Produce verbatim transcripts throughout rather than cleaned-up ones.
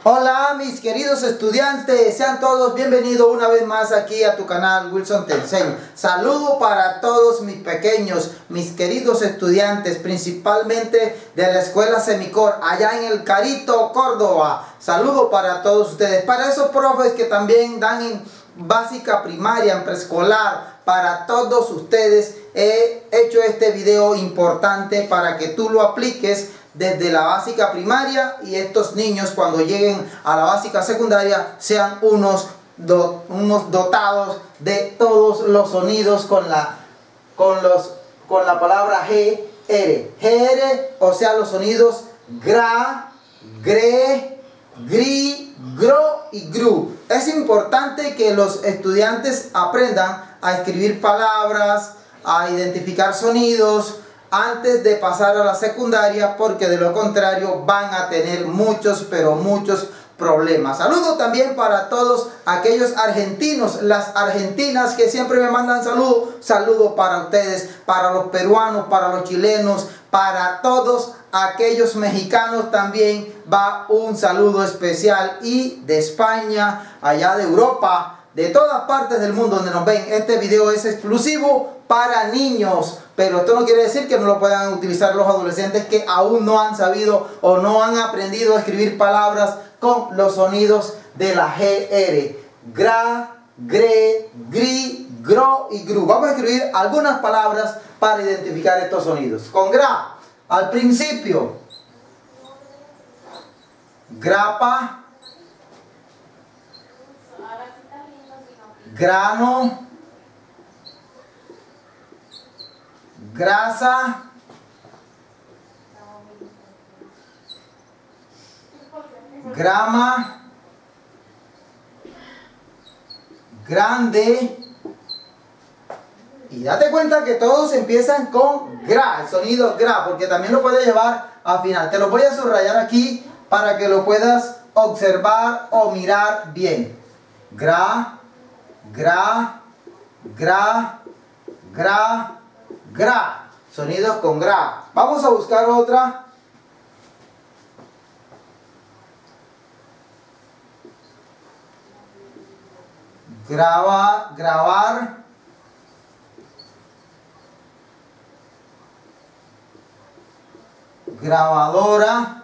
Hola mis queridos estudiantes, sean todos bienvenidos una vez más aquí a tu canal Wilson Te Enseño. Saludo para todos mis pequeños, mis queridos estudiantes, principalmente de la escuela Semicor, allá en el Carito, Córdoba. Saludo para todos ustedes, para esos profes que también dan en básica primaria, en preescolar, para todos ustedes he hecho este video importante para que tú lo apliques desde la básica primaria y estos niños cuando lleguen a la básica secundaria sean unos, do, unos dotados de todos los sonidos con la, con los, con la palabra G R. G R, o sea, los sonidos gra, gre, gri, gro y gru. Es importante que los estudiantes aprendan a escribir palabras, a identificar sonidos antes de pasar a la secundaria, porque de lo contrario van a tener muchos, pero muchos problemas. Saludos también para todos aquellos argentinos, las argentinas que siempre me mandan saludos. Saludos para ustedes, para los peruanos, para los chilenos, para todos aquellos mexicanos también va un saludo especial, y de España, allá de Europa, de todas partes del mundo donde nos ven. Este video es exclusivo para niños, pero esto no quiere decir que no lo puedan utilizar los adolescentes que aún no han sabido o no han aprendido a escribir palabras con los sonidos de la G R. Gra, gre, gri, gro y gru. Vamos a escribir algunas palabras para identificar estos sonidos. Con gra, al principio, grapa, grano, grasa, grama, grande. Y date cuenta que todos empiezan con gra, el sonido gra, porque también lo puedes llevar al final. Te lo voy a subrayar aquí para que lo puedas observar o mirar bien. Gra, gra, gra, gra, gra. Sonidos con gra. Vamos a buscar otra. Graba, grabar. Grabadora.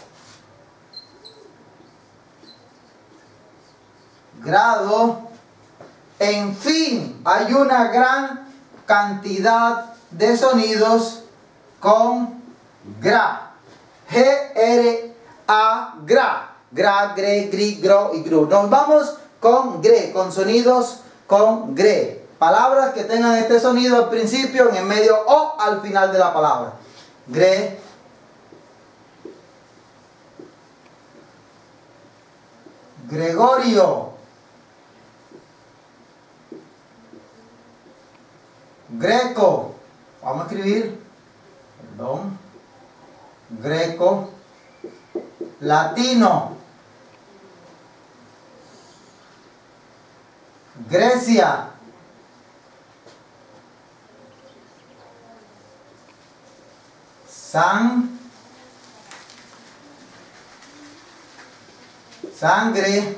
Grado. En fin, hay una gran cantidad de sonidos con gra. G, R, A, gra. Gra, gre, gri, gro y gru. Nos vamos con gre, con sonidos con gre. Palabras que tengan este sonido al principio, en el medio o al final de la palabra. Gre. Gregorio. Greco. Vamos a escribir. Perdón. Greco. Latino. Grecia. San. Sangre.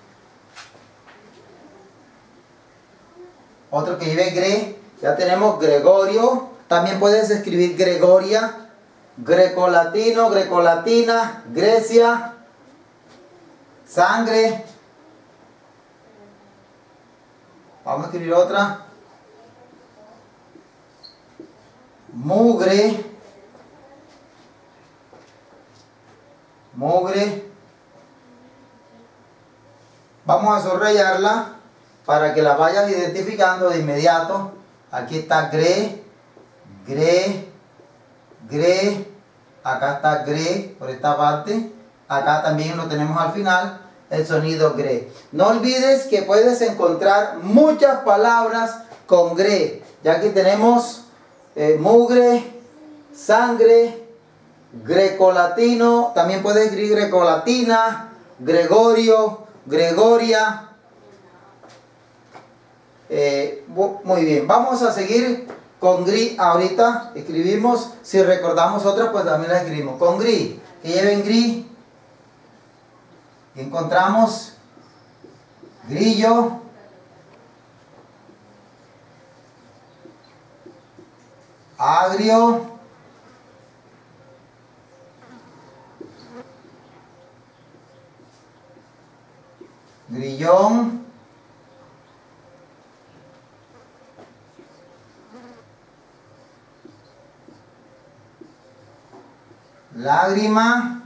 Otro que lleve gre. Ya tenemos Gregorio. También puedes escribir Gregoria. Grecolatino, Grecolatina, Grecia. Sangre. Vamos a escribir otra. Mugre. Mugre. Vamos a subrayarla para que la vayas identificando de inmediato. Aquí está gre, gre, gre. Acá está gre por esta parte. Acá también lo tenemos al final, el sonido gre. No olvides que puedes encontrar muchas palabras con gre. Ya aquí tenemos eh, mugre, sangre, grecolatino. También puedes escribir grecolatina, Gregorio, Gregoria. Eh, muy bien, vamos a seguir con gris ahorita. Escribimos, si recordamos otras pues también las escribimos. Con gris, que lleven gris, Aquí encontramos grillo, agrio, grillón, lágrima,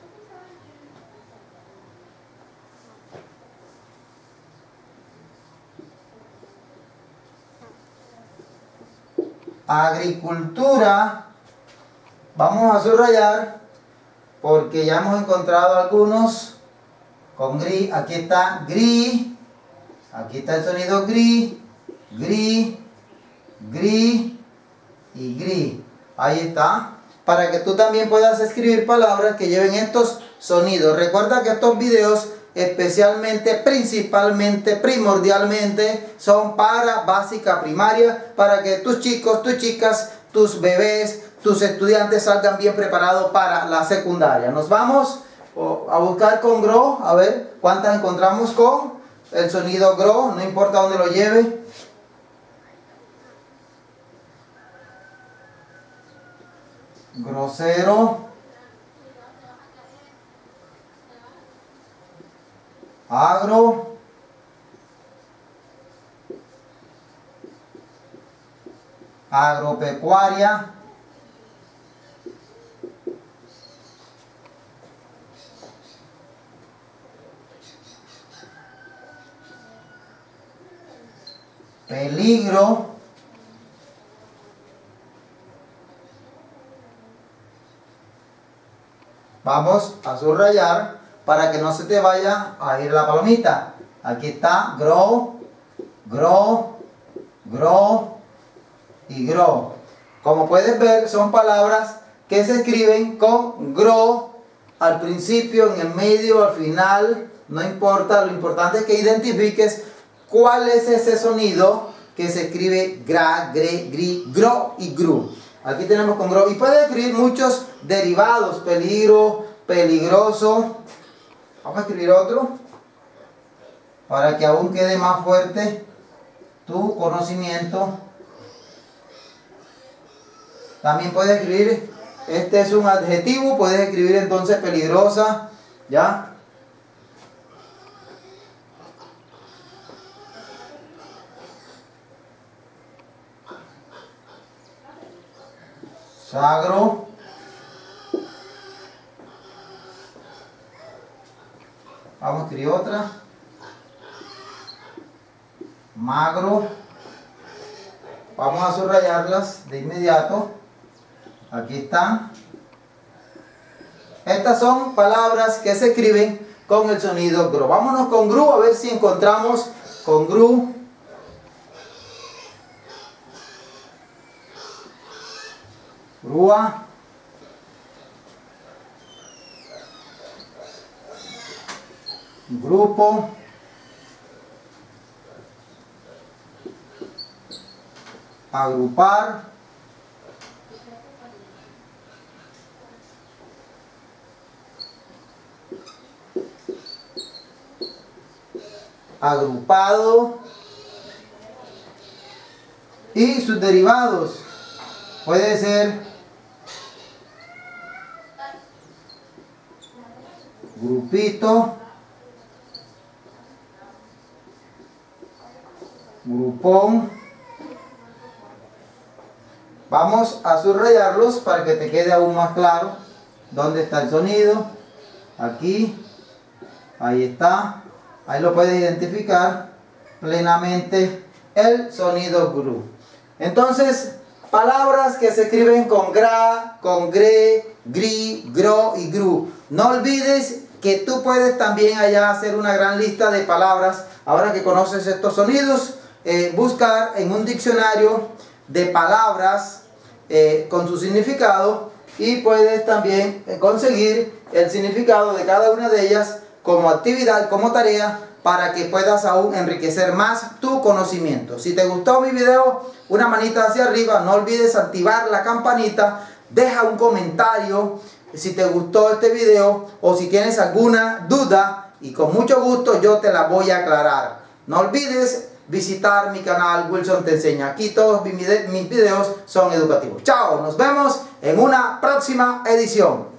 agricultura. Vamos a subrayar porque ya hemos encontrado algunos con gris. Aquí está gris, aquí está el sonido gris, gris, gris y gris. Ahí está, para que tú también puedas escribir palabras que lleven estos sonidos. Recuerda que estos videos especialmente, principalmente, primordialmente son para básica primaria, para que tus chicos, tus chicas, tus bebés, tus estudiantes salgan bien preparados para la secundaria. Nos vamos a buscar con gro, a ver cuántas encontramos con el sonido gro, no importa dónde lo lleve. Grosero, agro, agropecuaria, peligro, vamos a subrayar para que no se te vaya a ir la palomita. Aquí está grow, grow, grow y grow. Como puedes ver, son palabras que se escriben con grow al principio, en el medio, al final, no importa. Lo importante es que identifiques cuál es ese sonido que se escribe gra, gre, gri, gro y gru. Aquí tenemos con gro y puede escribir muchos derivados, peligro, peligroso. Vamos a escribir otro para que aún quede más fuerte tu conocimiento. También puedes escribir, este es un adjetivo, puedes escribir entonces peligrosa, ¿ya? Sagro, vamos a escribir otra, magro, vamos a subrayarlas de inmediato. Aquí están. Estas son palabras que se escriben con el sonido gru. Vámonos con gru a ver si encontramos con gru. Grúa, grupo, agrupar, agrupado y sus derivados. Puede ser grupito, grupón. Vamos a subrayarlos para que te quede aún más claro dónde está el sonido. Aquí, ahí está, ahí lo puedes identificar plenamente el sonido gru. Entonces, palabras que se escriben con gra, con gre, gri, gro y gru. No olvides que tú puedes también allá hacer una gran lista de palabras. Ahora que conoces estos sonidos, eh, buscar en un diccionario de palabras eh, con su significado, y puedes también eh, conseguir el significado de cada una de ellas como actividad, como tarea, para que puedas aún enriquecer más tu conocimiento. Si te gustó mi video, una manita hacia arriba, no olvides activar la campanita, deja un comentario si te gustó este video o si tienes alguna duda y con mucho gusto yo te la voy a aclarar. No olvides visitar mi canal Wilson Te Enseña. Aquí todos mis videos son educativos. Chao, nos vemos en una próxima edición.